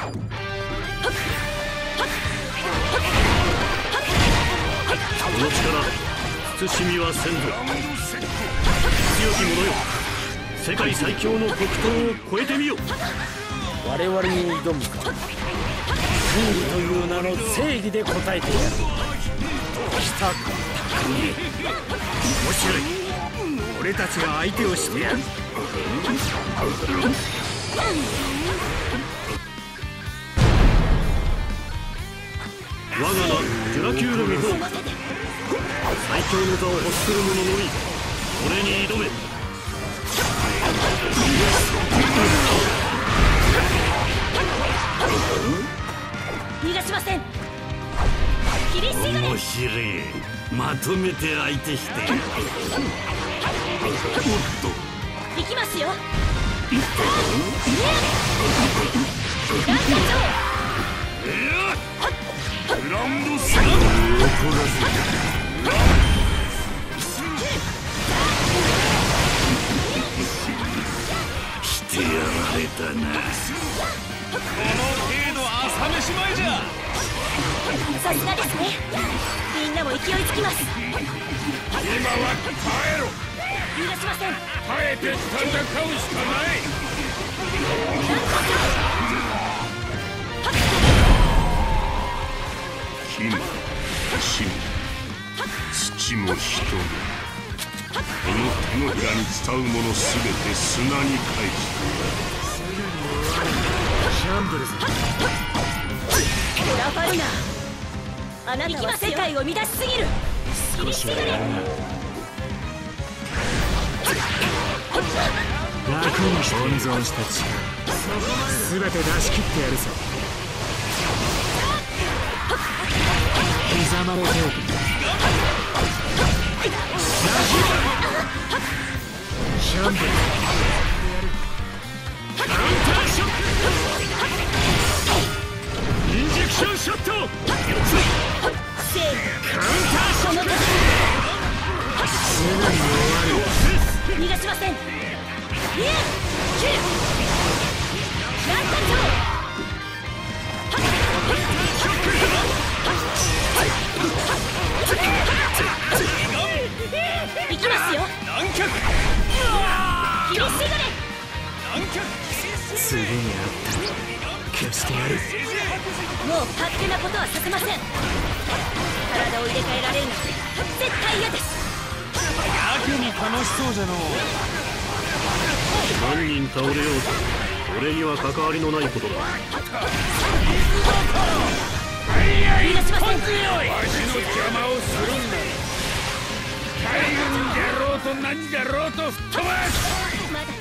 の力慎みはせんぞ。強き者よ、世界最強の黒刀を超えてみよ。 我々に挑むか。真理という名の正義で応えてやる。来たか。面白い。俺たちが相手をしてやる。 我が名ジュラキューの御子、最強の座を欲する者のみ俺に挑め。 逃がしません。切りしがれ。 面白い。まとめて相手してやる。 行きますよ。ランタングランドスラム怒らせしてやられたな。この程度朝飯前じゃ。 さすがですね。みんなも勢いつきます。 今は耐えろ。 逃がしません。 耐えて戦うしかない。金、死も土も人もこの手のひらに伝うものすべて砂に返す。 シャンブルズ。 ラファルナー、あなたは世界を乱しすぎる。 少しはやるな。楽にして温存した力全て出し切ってやるぞ。刻まれておく。シャンブルズ。カウンターショック。インジェクションショット。 カウンターショット。 すぐに終わる。 逃がしません。ランタン行きますよ。切りしがれ。 次に会ったら消してやる。 もう勝手なことはさせません。体を入れ替えられるなんて絶対嫌です。 やけに楽しそうじゃのう。 何人倒れようと俺には関わりのないことだ。 逃がしません。 わしの邪魔をするんだ。海軍じゃろうと何じゃろうと吹っ飛ばす。 まだ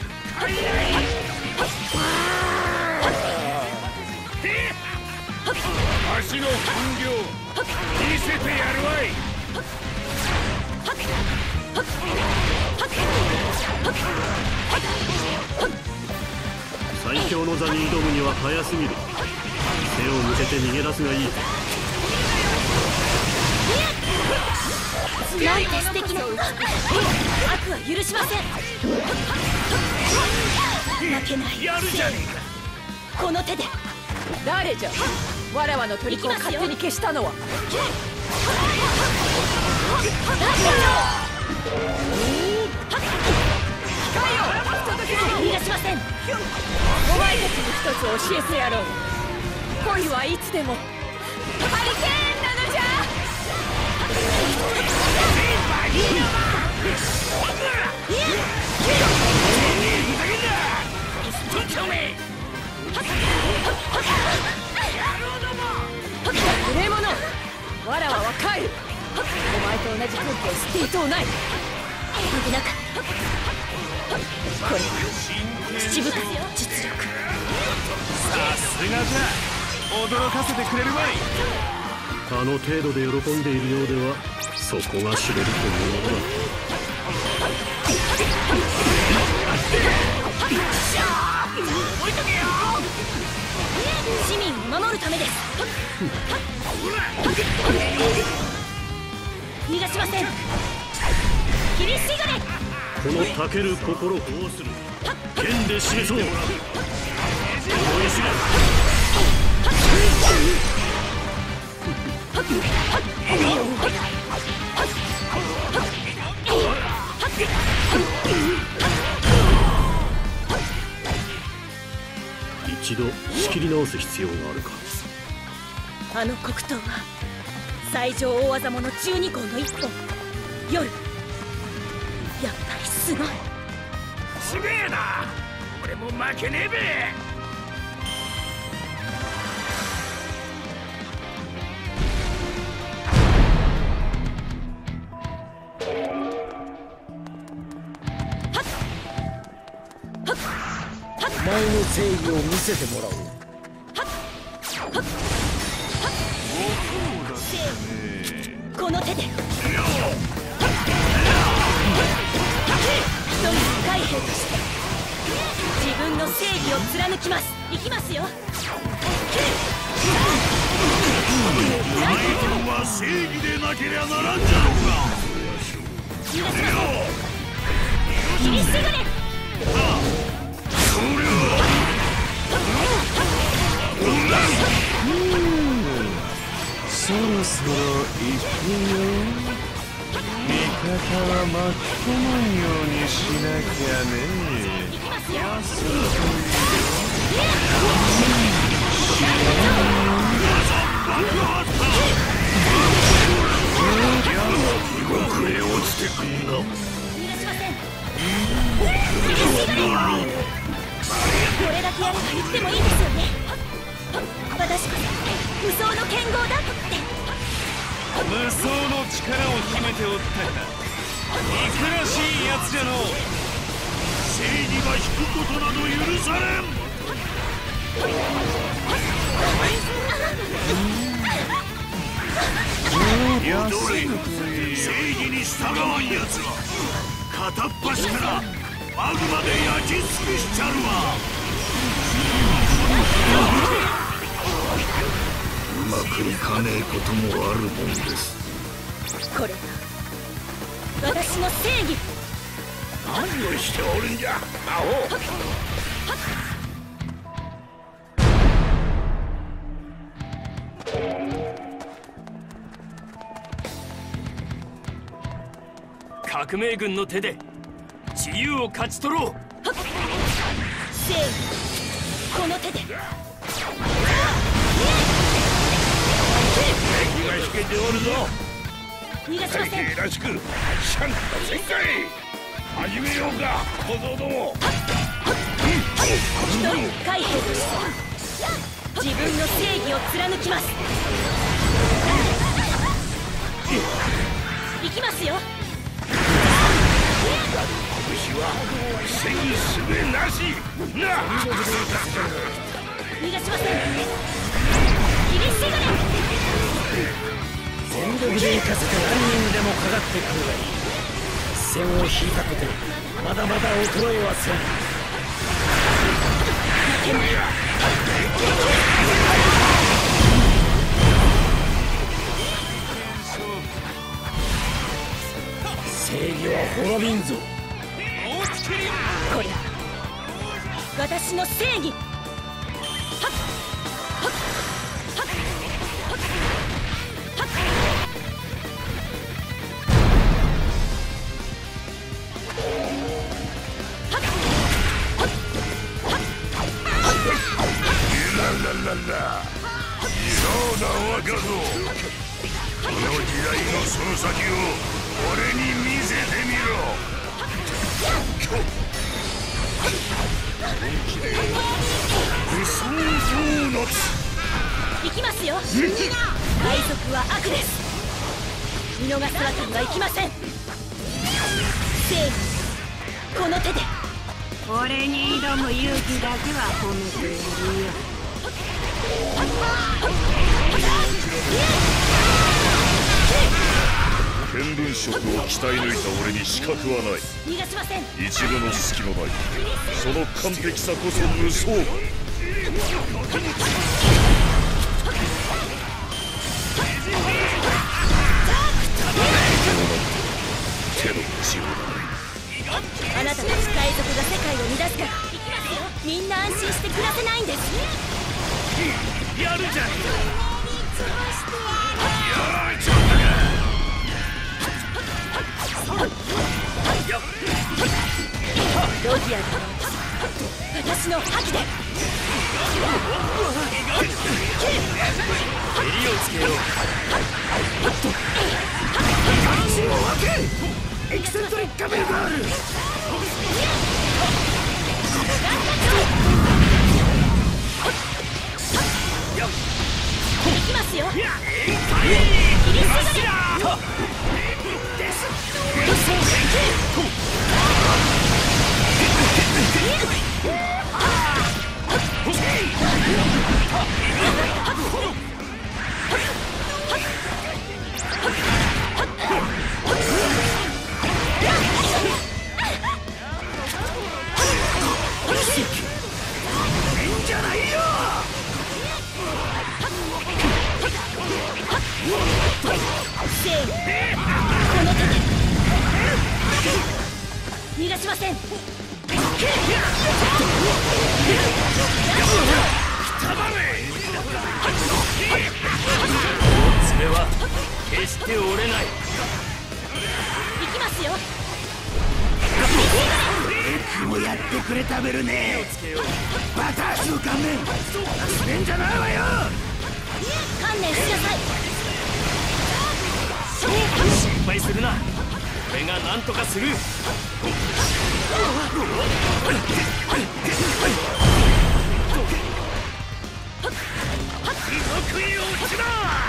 わしの本領見せてやるわい。最強の座に挑むには早すぎる。背を向けて逃げ出すがいい。 なんて素敵な。悪は許しません。負けない。 やるじゃねえか。 この手で。 誰じゃ。わらわの虜を勝手に消したのは。 逃がしません。 お前たちに一つ教えてやろう。恋はいつでもハリケーンなのじゃ。無礼者、わらわは帰る。お前と同じ空気を吸っていとうない。 危なかった。これは七部会の実力。 さすがじゃ。驚かせてくれるわい。あの程度で喜んでいるようではそこが知れるというのだ。 市民を守るためです。逃がしません。切りしがれ。 このたける心どうする。剣で示そう。思い知れ。 一度仕切り直す必要があるか。 あの黒刀は最上大技者12号の一本。夜、やっぱりすごい。 すげえな。俺も負けねえべ。お前の正義を見せてもらおう。 この手で一人海兵として自分の正義を貫きます。行きますよ。 お前は正義でなけりゃならんじゃろうが。 逃がしません。切りしてくれ。 そろそろ行くよ。味方は巻き込まんようにしなきゃね。 行きますよ。 地獄へ落ちてくんな。 逃がしません。これだけやれば言ってもいいですよね。私こそ無双の剣豪だって。 無双の力を秘めておったか。憎らしいやつじゃのう。 正義が引くことなど許されん。踊れ。正義に従わんやつは片っ端からマグマで焼き尽くしちゃるわ。うまくいかねえこともあるもんです。 これが私の正義。 何をしておるんじゃ魔王。 革命軍の手で自由を勝ち取ろう。 正義、この手で。 敵が引けておるぞ。 逃がしません。 海兵らしくシャンと全開始めようか小僧ども。 一人海兵として自分の正義を貫きます。行きますよ。 拳は背にすべなしな。 逃がしません。切りしてくれ。 全力で行かせて何人でもかかってくるがいい。一線を引いたことまだまだ衰えはせん。正義は滅びんぞ。 これ私の正義。 そうだ若造。この時代のその先を俺に見せてみろ。武装ドーナツ。 行きますよ。海賊は悪です。見逃すわけにはいきません。正義、この手で。 俺に挑む勇気だけは褒めてやるよ。 見聞色を鍛え抜いた俺に資格はない。 逃がしません。 一部の隙もない。その完璧さこそ無双。手の内をあなたたち海賊が世界を乱すからみんな安心して暮らせないんです。 やるじゃん。 ロギアが私の覇気で。 襟をつけよう。エキセントリックカメルガール。 行きますよ。 じゃないよ。 せーの、この手で逃がしません。 爪は決して折れない。 行きますよ。 もやってくれ食べるね。バタースの顔面忘れんじゃないわよ。 観念しなさい。 心配するな。俺が何とかする。得意落ちだ。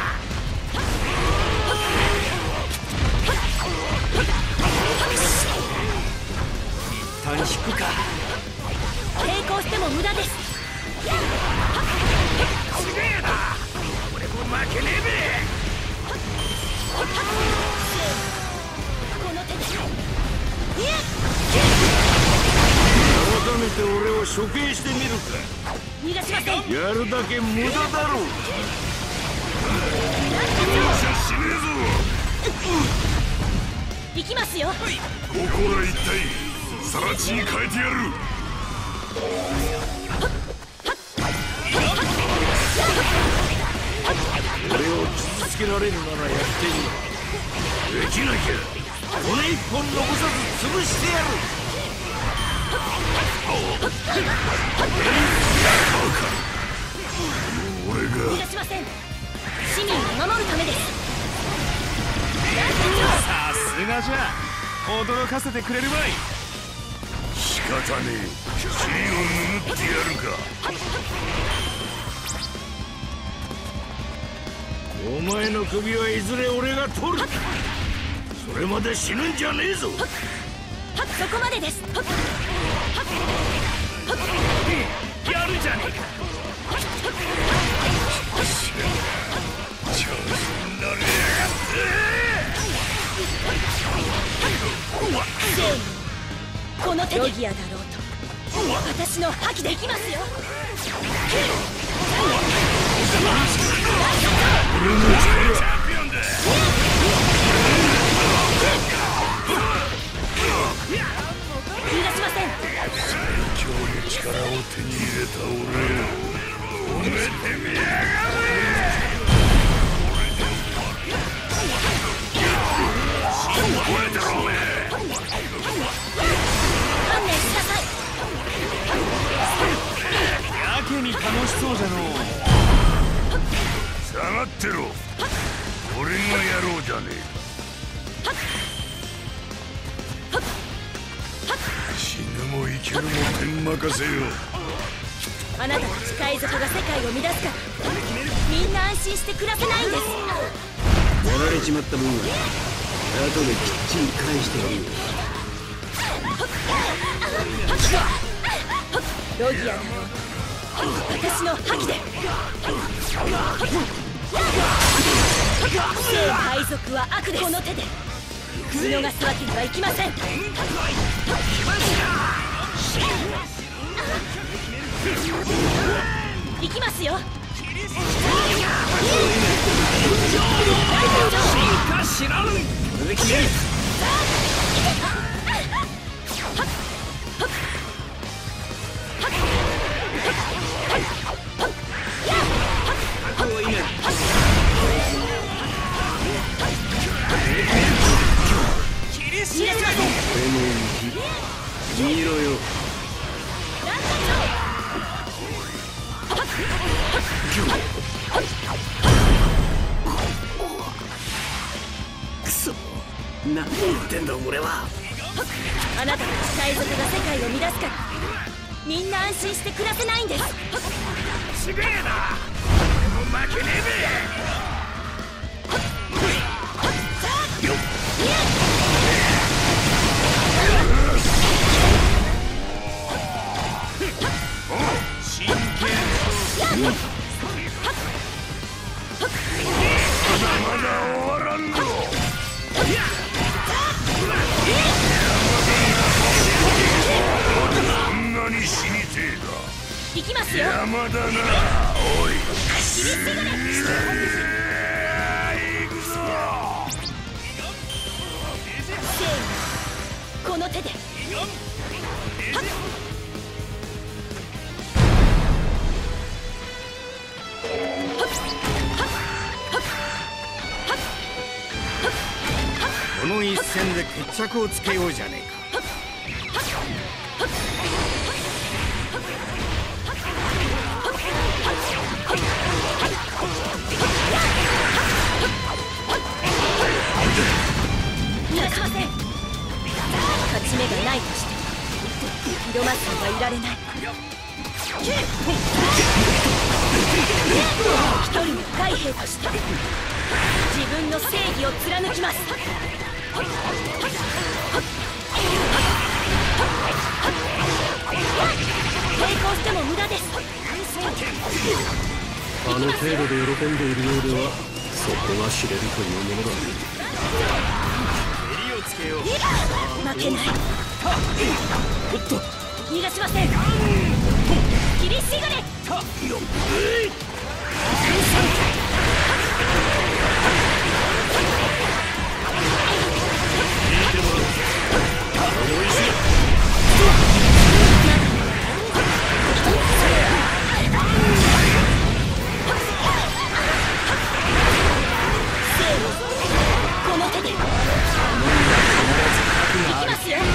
一旦引くか。 抵抗しても無駄です。 すげえな。俺も負けねえべ。 この手で改めて俺を処刑してみるか。 逃がしません。 やるだけ無駄だろう。容赦しねえぞ。 行きますよ。 ここら一体さら地に変えてやる。俺を傷つけられるならやってみろ。できなきゃ骨一本残さず潰してやる。俺逃ががしません。市民を守るためです。 さすがじゃ。驚かせてくれるわい。 仕方ねえ。尻を拭ってやるか。お前の首はいずれ俺が取る。それまで死ぬんじゃねえぞ。 そこまでです。 やるじゃねえか。 調子になれやがって。 せーの、この手でロギアだろうと私の覇気できますよ。 俺の力。チャンピオンだ。 逃がしません。 最強の力を手に入れた俺を褒めてみやがれ。これだろお前。 観念しなさい。 やけに楽しそうじゃのう。 下がってろ。俺がやろうじゃねえ。死ぬも生きるも天任せよ。 あなたたち海賊が世界を乱すからみんな安心して暮らせないんです。 やられちまった分は後できっちり返してやるよ。 ロギアだろうと私の覇気で。聖海賊は悪です。この手で見逃すわけにはいきません。行きますよ。 知らん。これで決める。 見ろよ。 くそ、何言ってんだ俺は。 あなたたち海賊が世界を乱すからみんな安心して暮らせないんです。 すげえな。俺も負けねえべ。真剣勝負。まだ終わらんの。こんなに死にてえだ。 行きますよ。 邪魔だな。おい、 キリシグレ。 行くぞ。 この手で。 この一戦で決着をつけようじゃねえか。 逃がしません。勝ち目がないとして広松にはいられない。一人の海兵として自分の正義を貫きます。抵抗しても無駄です。 あの程度で喜んでいるようではそこが知れるというものだ。 襟をつけよう。 負けない。逃がしません。キリシグレ。この手で。行きますよ。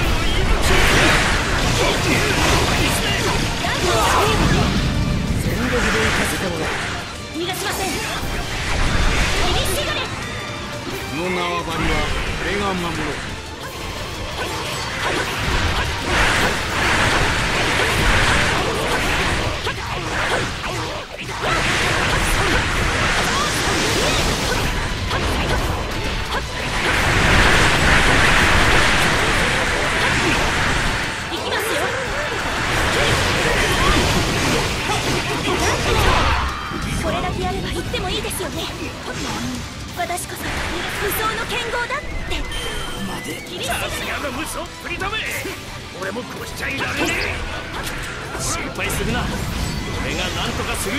全力で行かせてもらう。 逃がしません。キリシグレ。 この縄張りは俺が守ろう。 行きますよ。これだけやれば行ってもいいですよね。私こそ武装の剣豪だってキリシグレ。 さすがの無双っぷりだめ。俺もこうしちゃいられねえ。心配するな。俺が何とかする。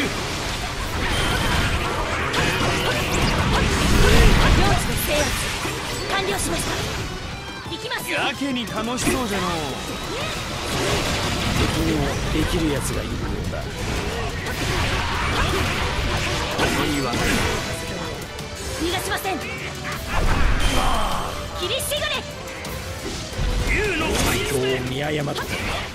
領地の制圧完了しました。行きますよ。 やけに楽しそうじゃのう。 敵にもできるやつがいるようだ。 いいわ。 逃がしません。キリシグレ。 竜の最強を見誤った。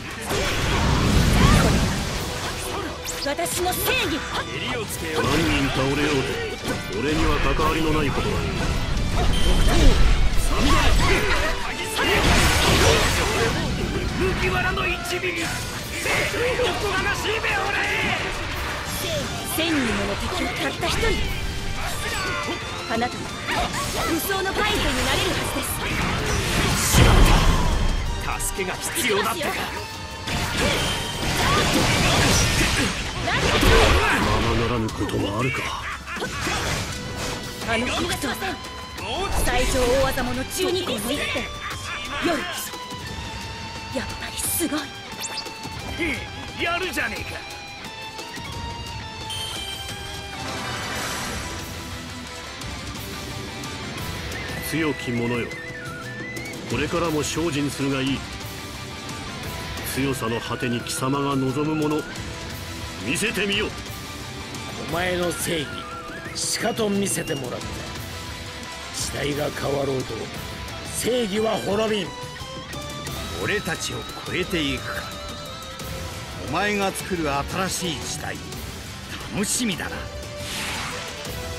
私の正義。 襟をつけよう。 何人倒れようと俺には関わりのないことだ。 麦わらの一味。おこがましいべ俺。 1000人もの敵をたった一人。あなたは武装の海兵になれるはずです。 しまった。助けが必要だってか。 ままならぬこともあるか。 あの黒刀最上大技者12個の一本。夜やっぱりすごい。 やるじゃねえか。 強き者よ、これからも精進するがいい。強さの果てに貴様が望むもの見せてみよ。 お前の正義しかと見せてもらった。時代が変わろうと正義は滅びん。 俺たちを超えていくか。お前が作る新しい時代楽しみだな。